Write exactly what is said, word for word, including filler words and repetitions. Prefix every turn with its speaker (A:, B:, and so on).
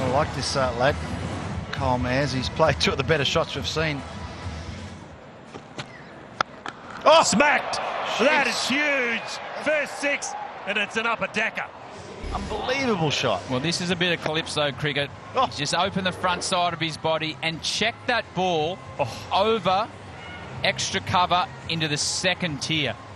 A: I like this uh, lad, Kyle Mayers. He's played two of the better shots we've seen.
B: Oh, smacked! Jeez. That is huge. First six, and it's an upper decker.
A: Unbelievable shot.
C: Well, this is a bit of calypso cricket.
A: Oh.
C: He's just open the front side of his body and check that ball oh. over extra cover into the second tier.